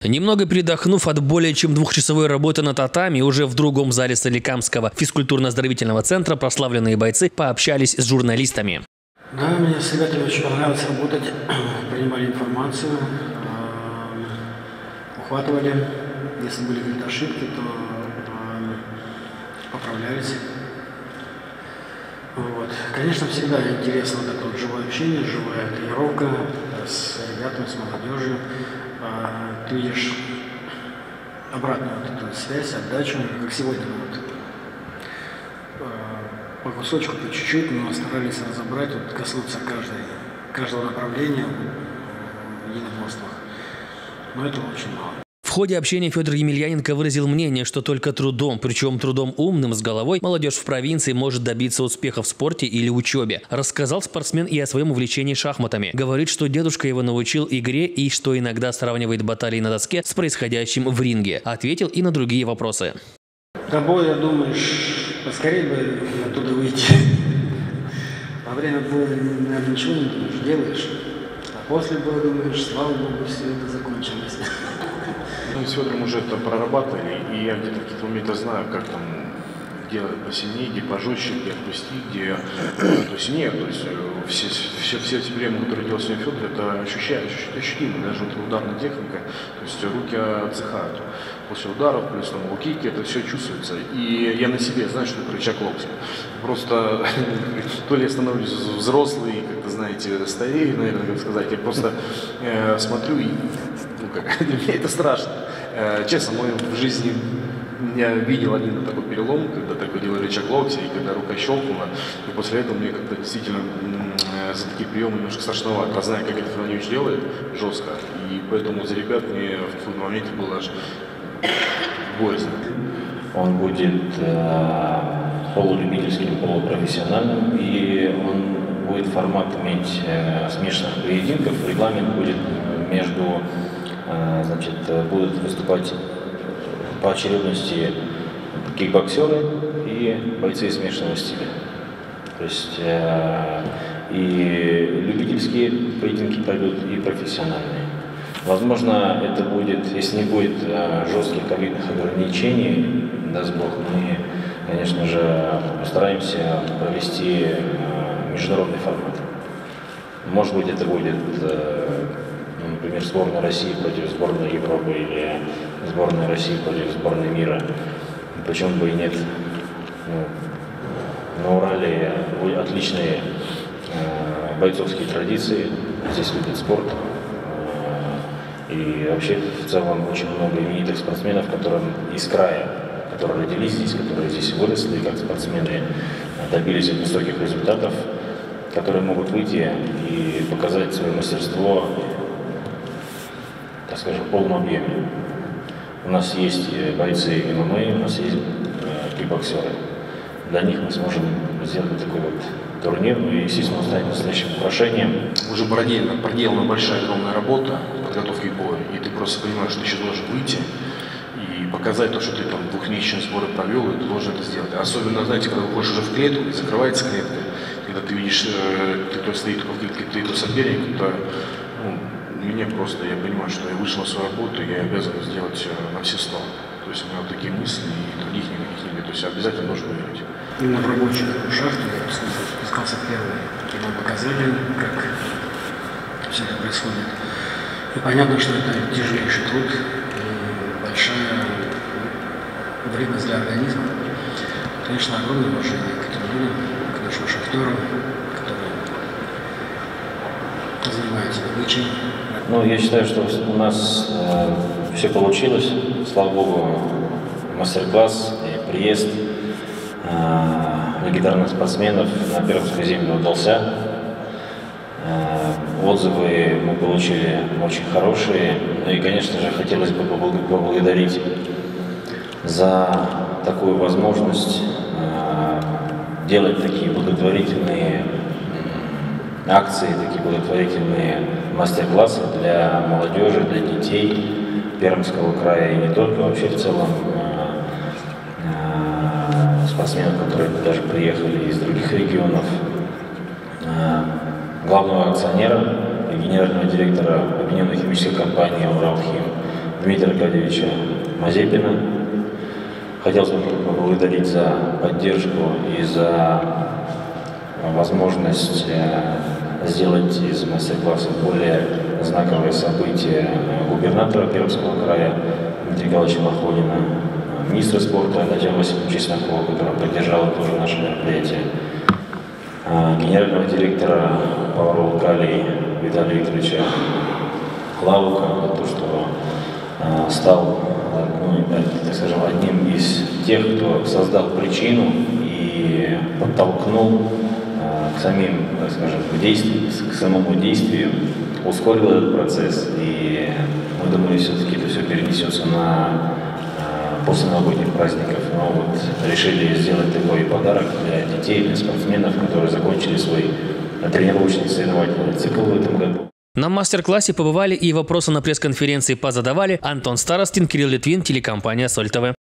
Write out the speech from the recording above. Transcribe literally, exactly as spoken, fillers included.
Немного передохнув от более чем двухчасовой работы на татами, уже в другом зале Соликамского физкультурно-оздоровительного центра прославленные бойцы пообщались с журналистами. Да, мне с ребятами очень понравилось работать, принимали информацию, ухватывали, если были какие-то ошибки, то поправлялись. Вот. Конечно, всегда интересно вот это вот живое общение, живая тренировка с ребятами, с молодежью. Ты видишь обратную вот эту связь, отдачу, как сегодня вот, по кусочку, по чуть-чуть, но старались разобрать, вот, коснуться каждой, каждого направления в единоборствах. Но этого очень мало. В ходе общения Федор Емельяненко выразил мнение, что только трудом, причем трудом умным, с головой, молодежь в провинции может добиться успеха в спорте или учебе. Рассказал спортсмен и о своем увлечении шахматами. Говорит, что дедушка его научил игре и что иногда сравнивает баталии на доске с происходящим в ринге. Ответил и на другие вопросы. Тобой, я думаешь, поскорее бы оттуда выйти. Во время боя, наверное, ничего не думаешь, делаешь. А после боя думаешь, слава богу, все это закончилось. Мы с Федором уже это прорабатывали, и я где-то какие-то моменты знаю, как там делать посильнее, где пожестче, где отпустить, где посильнее. То есть все, все, все эти приемы, которые делал сегодня Федор, это ощущаю, ощутимо, даже вот ударная техника, то есть руки отдыхают. После ударов, плюс там лукики, это все чувствуется. И я на себе знаю, что это рычаг локтя. Просто то ли я становлюсь взрослый, как-то, знаете, старею, наверное, как сказать, я просто э, смотрю и ну, как, для меня это страшно. Э, честно, мой в жизни я видел один такой перелом, когда такой делал рычаг локтя, и когда рука щелкнула, и после этого мне как-то действительно э, за такие приемы немножко страшновато. Я знаю, как это Федорович делает, жестко, и поэтому за ребят мне в тот момент было аж боязно. Он будет э, полулюбительским, полупрофессиональным, и он будет формат иметь э, смешанных поединков. Регламент будет между, э, значит, будут выступать по очередности кикбоксеры и бойцы смешанного стиля. То есть э, и любительские поединки пойдут, и профессиональные. Возможно, это будет, если не будет э, жестких ковидных ограничений, даст Бог, мы, конечно же, постараемся провести э, международный формат. Может быть, это будет, э, например, сборная России против сборной Европы или сборная России против сборной мира. Почему бы и нет? Ну, на Урале отличные э, бойцовские традиции, здесь любят спорт. И вообще в целом очень много именитых спортсменов, которые из края, которые родились здесь, которые здесь выросли, как спортсмены добились высоких результатов, которые могут выйти и показать свое мастерство, так скажем, в полном объеме. У нас есть бойцы эм эм а, у нас есть кикбоксеры. Для них мы сможем сделать такой вот турнир, ну и, естественно, он станет настоящим украшением. Уже проделана, проделана большая, огромная работа подготовки к бою, и ты просто понимаешь, что ты еще должен выйти и показать то, что ты там двухмесячные сборы провел, и ты должен это сделать. Особенно, знаете, когда выходишь уже в клетку, и закрывается клетка, когда ты видишь, э, ты, кто стоит в клетке, ты, кто соперник, то ну, мне просто, я понимаю, что я вышел на свою работу, и я обязан сделать на все сто. То есть у меня вот такие мысли, и других никаких нет. То есть я обязательно должен выиграть. Именно в рабочих шахте я спускался первый, его показали, как все это происходит. И понятно, что это тяжелейший труд и большая вредность для организма. Конечно, огромное уважение к этим людям, к нашим шахтерам, которые занимаются добычей. Ну, я считаю, что у нас э, все получилось. Слава Богу, мастер-класс и приезд э, легендарных спортсменов на Пермскую землю удался. Э, отзывы мы получили очень хорошие. Ну и, конечно же, хотелось бы поблагодарить за такую возможность э, делать такие благотворительные акции, такие благотворительные мастер-классы для молодежи, для детей Пермского края и не только, вообще в целом э, э, спортсменов, которые даже приехали из других регионов, э, главного акционера и генерального директора объединенной химической компании «Уралхим» Дмитрия Аркадьевича Мазепина. Хотел бы поблагодарить за поддержку и за возможность сделать из мастер-класса более знаковое событие губернатора Пермского края Дмитрия Николаевича Махонина, министра спорта Татьяну Васильевну Чеснокову, которая поддержала тоже наше мероприятие, генерального директора Паварол Калий Виталия Викторовича Лаука за то, что стал, ну, так скажем, одним из тех, кто создал причину и подтолкнул к самим, так скажем, к действию, к самому действию, ускорил этот процесс. И мы думали, все-таки это все перенесется на после новогодних праздников. Но вот решили сделать такой подарок для детей, для спортсменов, которые закончили свой тренировочный соревновательный цикл в этом году. На мастер-классе побывали и вопросы на пресс-конференции позадавали Антон Старостин, Кирилл Литвин, телекомпания Соль ТВ.